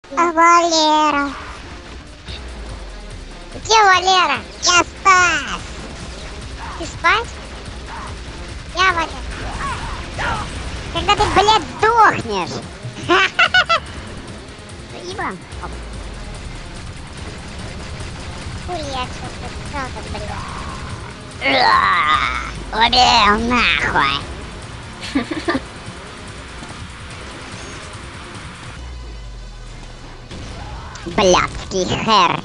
А Валера? Где Валера? Я спас. Ты спать? Я Валера. Когда ты, блядь, дохнешь. Спасибо. Хули я что-то, блядь. Убил нахуй. Блядский хер.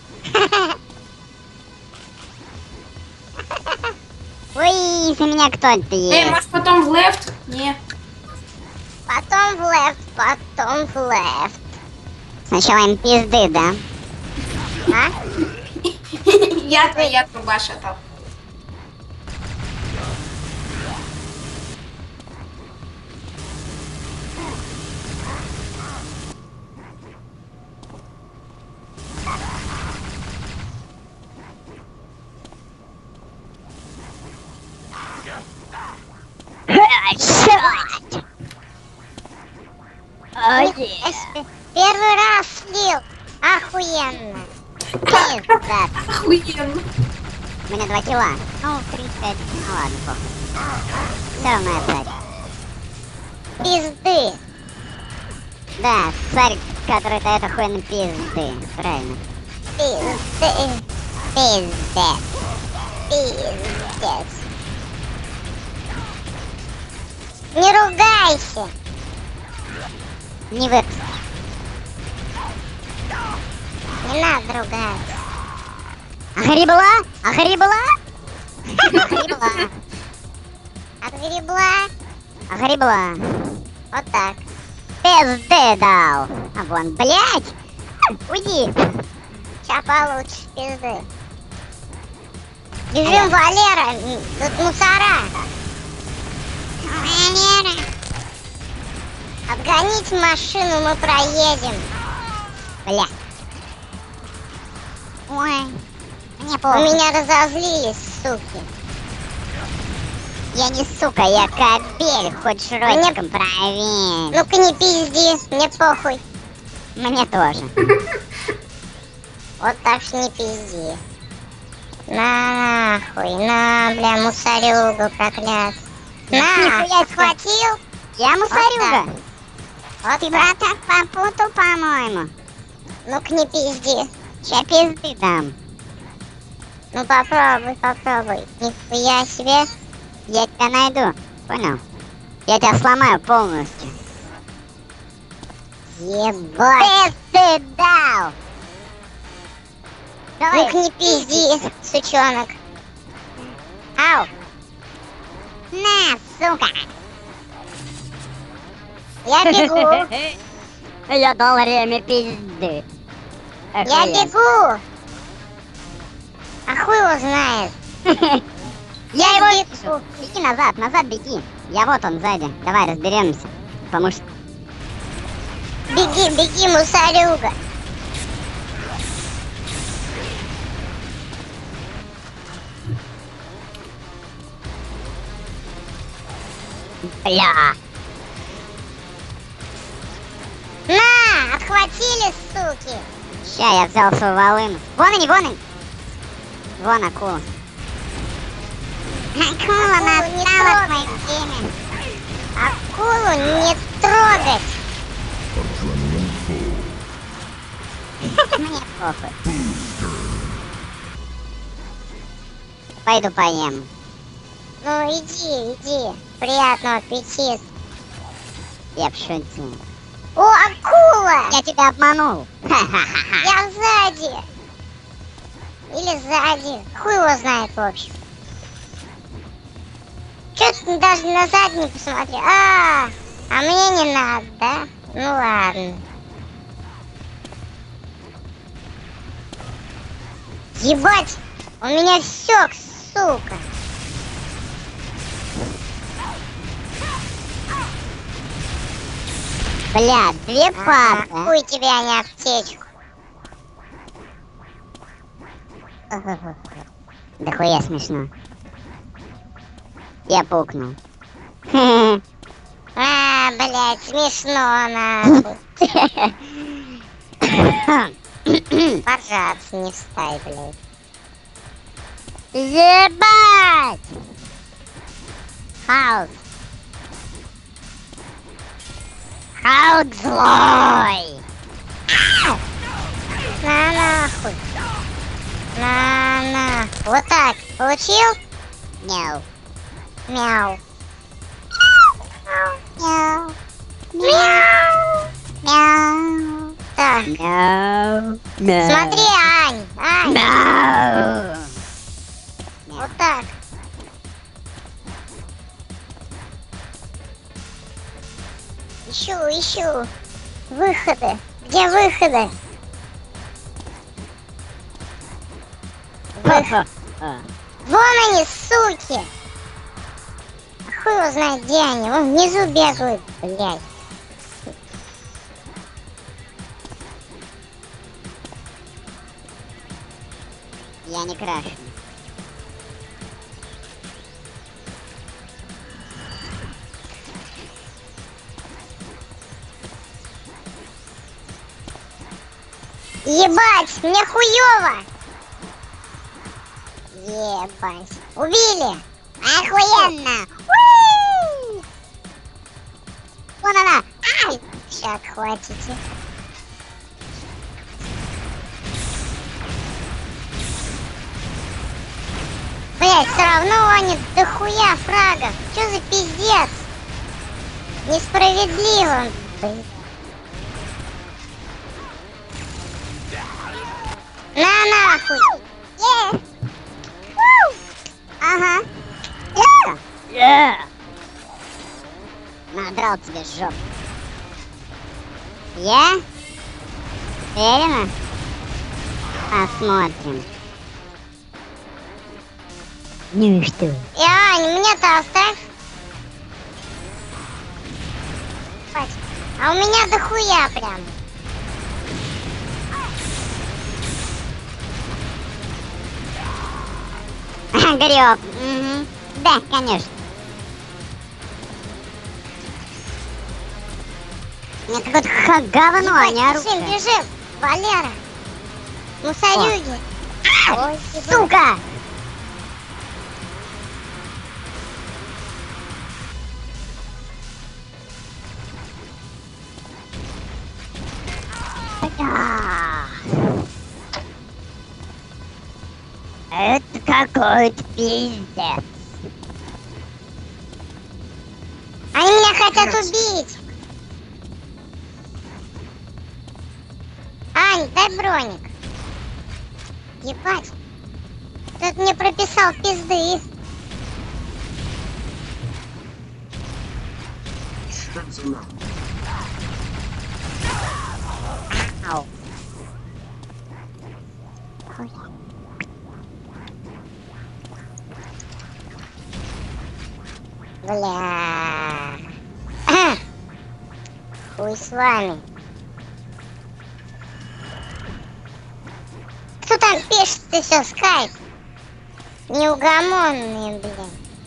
Ой, за меня кто-то есть. Может потом в лефт? Не. Потом в left, потом в left. Сначала им пизды, да? А? Я труба шатал. Первый раз слил. Охуенно. Пизда. Охуенно. У меня 2 килла. Ну, 35. Ну ладно, похуй. Все равно я царь. Пизды. Да, царь, который дает охуенно пизды. Правильно. Пизды. Пиздец. Пиздец. Не ругайся. Не выпусти. Не надо ругаться. Огребла? Огребла? Огребла. Отгребла? Огребла. Вот так. Пизды дал. А вон, блядь. Уйди. Сейчас получишь пизды. Бежим, Валера. Тут мусора. Валера. Отгоните машину, мы проедем. Бля. Ой. Мне плохо. У меня разозлились, суки. Я не сука, я кобель. Хочешь ротиком проверь. Ну-ка не пизди, мне похуй. Мне тоже. Вот так что не пизди. На нахуй, на, бля, мусорюгу проклят. На, я схватил. Я мусорюга. Вот ты, брат, так попутал, по-моему. Ну-ка не пизди. Ща пизды дам. Ну попробуй, попробуй. Нихуя себе. Я тебя найду. Понял? Я тебя сломаю полностью. Ебать. Ты дал. Ну-ка не пизди, сучонок. Ау. На, сука. Я бегу. Я дал время пизды. Я бегу. А хуй его знает. Я его бегу. Беги назад, назад беги. Я вот он сзади. Давай разберемся. Потому что... Беги, беги, мусорюга. Бля. На, отхватили, суки. Ща, я взял свою волыну. Вон они, вон они. Вон акула. Акула настала к моей теме. Акулу не трогать. Мне похуй. Пойду поем. Ну иди, иди. Приятного аппетита. Я пошутил. О, акула! Я тебя обманул. Я сзади. Или сзади. Хуй его знает, в общем. Чё ты даже на задний посмотри? А мне не надо, да? Ну ладно. Ебать! У меня сёк, сука. Бля, 2 пары. Хуй тебя, не аптечку. Да хуя смешно. Я пукнул. А, блядь, смешно нахуй. Пожаться не встай, блядь. Ебать! Халк. Халк злой! На нахуй! На. Вот так. Получил? Мяу. Мяу. Мяу. Мяу. Мяу. Так. Мяу. Мяу. Смотри, Ань. Ань. Мяу. Вот так. Ищу. Выходы. Где выходы? Вон они, суки! Хуй его знает, где они. Вон внизу бегают, блядь. Я не крашу. Ебать, мне хуёво! Ебать. Убили! Охуенно! Уи! Вон она! Ай! Сейчас хватите. Блять, все равно они дохуя фрагов. Чё за пиздец? Несправедливо, блин. На нахуй! Ага. Надрал тебе жопу. Я? Уверена? Посмотрим. Ну что? Ань, мне-то оставь. А у меня дохуя прям. Греб. Угу. Да, конечно. Мне какое-то говно, а не оружие. Бежим, Валера. Мусорюги. Ой, сука! Это какой-то пиздец. Они меня хотят убить. Ань, дай броник. Ебать. Тут мне прописал пизды. Ау. Бля. Хуй с вами. Кто там пишет, ты все, скайп? Неугомонные, блин.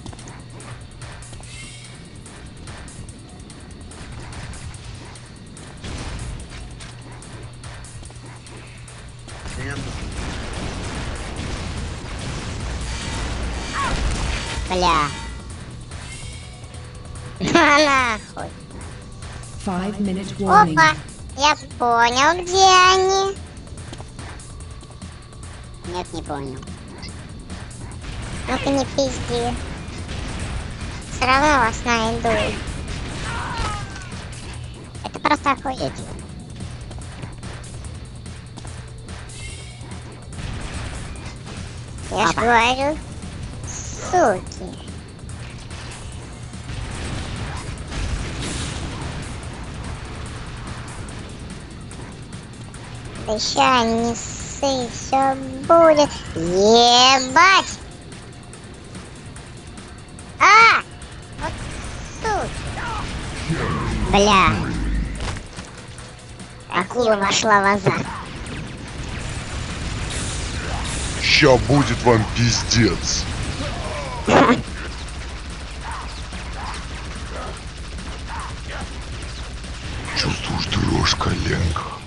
Бля. На нахуй. 5-minute warning. Опа, я понял, где они. Нет, не понял. Ну-ка не пизди. Все равно вас найду. Это просто охуеть. Я ж Опа. говорю, суки. Да ща не ссы, все будет. Ебать! А! Вот суки. Бля. Акула вошла в азарт. Ща будет вам пиздец. Чувствуешь дрожь в коленках?